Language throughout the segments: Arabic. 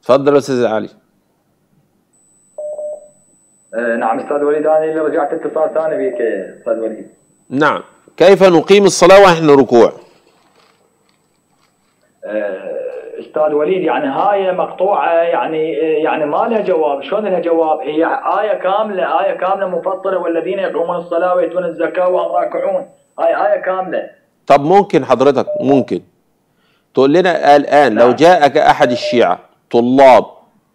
اتفضل يا استاذ علي. نعم استاذ وليد، انا اللي رجعت اتصال ثاني بك استاذ وليد. نعم، كيف نقيم الصلاة ونحن ركوع؟ استاذ وليد، يعني هاي مقطوعه، يعني ما لها جواب. شلون لها جواب؟ هي آية كاملة مفصلة، والذين يقومون الصلاة ويؤتون الزكاة وهم راكعون. هاي آية كاملة. طب ممكن حضرتك تقول لنا الآن لو جاءك أحد الشيعة طلاب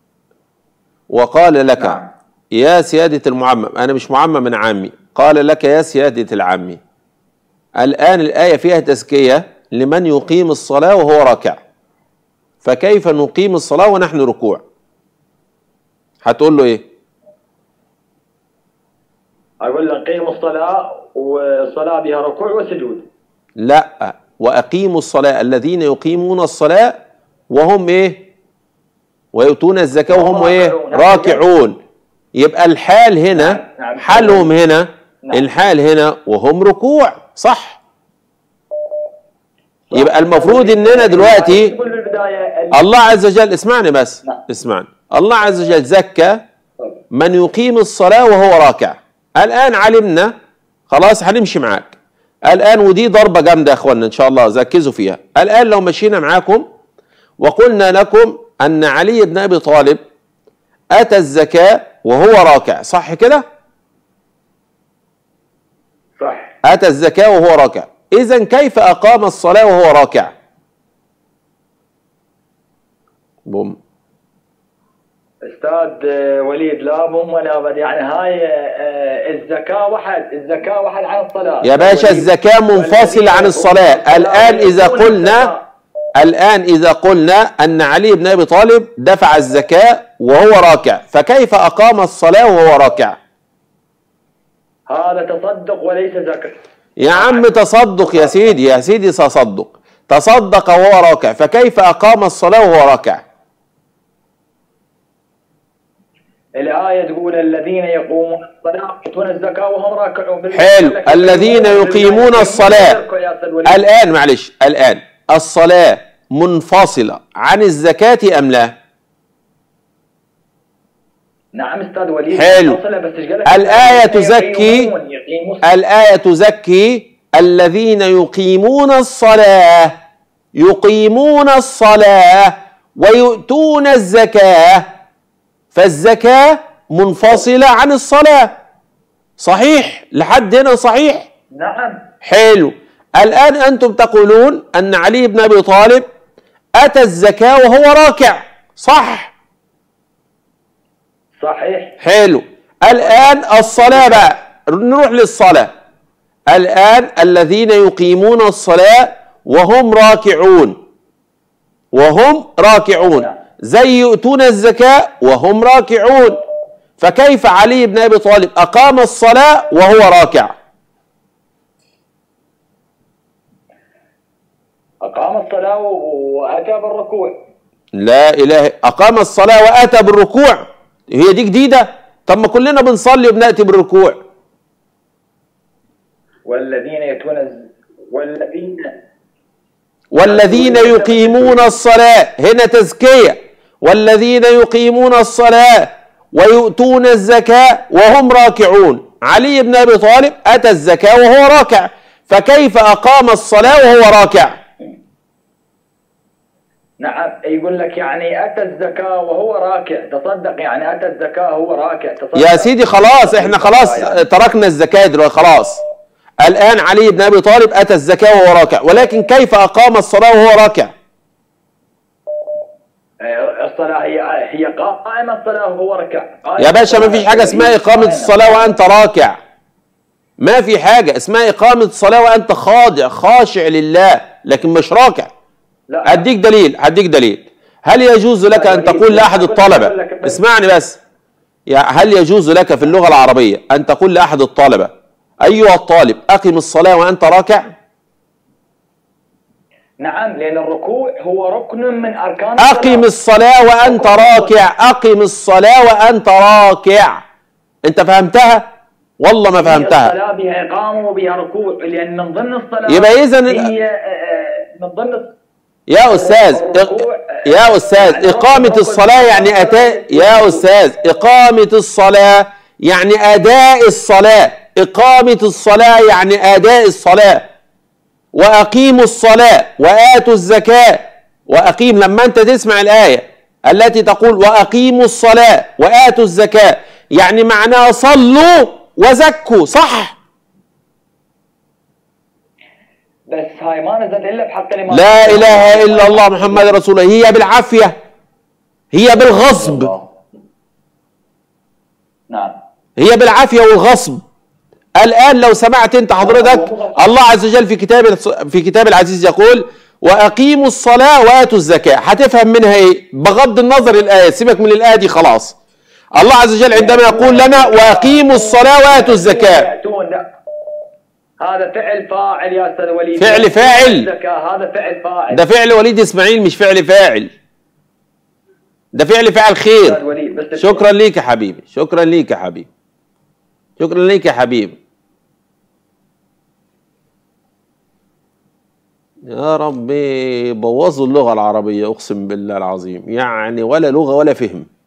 وقال لك يا سيادة المعمم، أنا مش معمم من عامي، قال لك يا سيادة العامي الآن الآية فيها تزكية لمن يقيم الصلاة وهو راكع، فكيف نقيم الصلاة ونحن ركوع؟ هتقول له إيه؟ أقول له قيموا الصلاة والصلاة بها ركوع وسجود. لا، وأقيموا الصلاة، الذين يقيمون الصلاة وهم إيه؟ ويؤتون الزكاة وهم إيه؟ راكعون. يبقى الحال هنا حالهم هنا الحال هنا وهم ركوع، صح؟ يبقى المفروض إننا دلوقتي الله عز وجل، اسمعني بس اسمعني، الله عز وجل زكى من يقيم الصلاة وهو راكع. الآن علمنا، خلاص هنمشي معاك الآن، ودي ضربة جامدة يا اخوانا ان شاء الله ركزوا فيها. الآن لو مشينا معاكم وقلنا لكم ان علي بن ابي طالب اتى الزكاة وهو راكع، صح كده؟ صح. اتى الزكاة وهو راكع، اذا كيف اقام الصلاة وهو راكع؟ بوم. استاذ وليد، لا بوم ولا بد، يعني هاي الزكاة واحد عن الصلاة يا باشا. الزكاة منفصلة عن الصلاة. الآن إذا قلنا أن علي بن أبي طالب دفع الزكاة وهو راكع، فكيف أقام الصلاة وهو راكع؟ هذا تصدق وليس زكاة يا عم. تصدق يا سيدي، يا سيدي تصدق وهو راكع، فكيف أقام الصلاة وهو راكع؟ الآية تقول الذين يقومون الصلاة ويؤتون الزكاة وهم راكعون. حلو، الذين يقيمون الصلاة. الآن معلش، الآن الصلاة منفصلة عن الزكاة أم لا؟ نعم استاذ وليد. حلو. الآية تزكي الذين يقيمون الصلاة ويؤتون الزكاة، فالزكاة منفصلة عن الصلاة، صحيح؟ لحد هنا صحيح؟ نعم. حلو. الآن أنتم تقولون أن علي بن أبي طالب أتى الزكاة وهو راكع، صح؟ صحيح. حلو. الآن الصلاة بقى، نروح للصلاة. الآن الذين يقيمون الصلاة وهم راكعون زي يؤتون الزكاة وهم راكعون، فكيف علي بن أبي طالب أقام الصلاة وهو راكع؟ أقام الصلاة وأتى بالركوع. لا إله، أقام الصلاة وأتى بالركوع، هي دي جديدة؟ طب ما كلنا بنصلي وبنأتي بالركوع. والذين يقيمون الصلاة، هنا تزكية، والذين يقيمون الصلاة ويؤتون الزكاة وهم راكعون. علي بن أبي طالب أتى الزكاة وهو راكع، فكيف أقام الصلاة وهو راكع؟ نعم، يقول لك يعني أتى الزكاة وهو راكع، تصدق، يعني أتى الزكاة وهو راكع، تصدق. يا سيدي خلاص، احنا خلاص تركنا الزكاة دلوقتي، خلاص. الآن علي بن أبي طالب أتى الزكاة وهو راكع، ولكن كيف أقام الصلاة وهو راكع؟ الصلاة هي قائمة الصلاة وهو راكع. يا باشا ما فيش حاجة اسمها إقامة الصلاة وأنت راكع، ما في حاجة اسمها إقامة الصلاة وأنت خاشع لله، لكن مش راكع. هديك دليل. هل يجوز لك أن تقول لأحد الطلبة، اسمعني بس، هل يجوز لك في اللغة العربية أن تقول لأحد الطلبة أيها الطالب أقم الصلاة وأنت راكع؟ نعم، لأن الركوع هو ركن من أركان أقم الصلاة وأنت راكع، أقم الصلاة وأنت راكع. أنت فهمتها؟ والله ما فهمتها. الصلاة بها إقامة وبها ركوع، لأن من ضمن الصلاة يبقى إذن هي من ضمن يا أستاذ يا أستاذ إقامة الصلاة يعني أتاء، يا أستاذ إقامة الصلاة يعني أداء الصلاة، إقامة الصلاة يعني أداء الصلاة. وأقيموا الصلاة وآتوا الزكاة. وأقيم، لما أنت تسمع الآية التي تقول وأقيموا الصلاة وآتوا الزكاة يعني معناها صلوا وزكوا، صح؟ بس هاي ما نزلت الا بحق الامام. لا اله الا الله محمد رسول الله. هي بالعافيه، هي بالغصب. نعم، هي بالعافيه والغصب. الان لو سمعت انت حضرتك الله عز وجل في كتاب العزيز يقول واقيموا الصلاه واتوا الزكاه، هتفهم منها ايه؟ بغض النظر الايه، سيبك من الايه دي خلاص. الله عز وجل عندما يقول لنا واقيموا الصلاه واتوا الزكاه، هذا فعل فاعل يا استاذ وليد. فعل فاعل. هذا فعل فاعل. ده فعل وليد اسماعيل مش فعل فاعل. ده فعل فاعل خير. شكرا ليك يا حبيبي، شكرا ليك يا حبيبي، شكرا ليك يا حبيبي. يا ربي بوظوا اللغة العربية، أقسم بالله العظيم، يعني ولا لغة ولا فهم.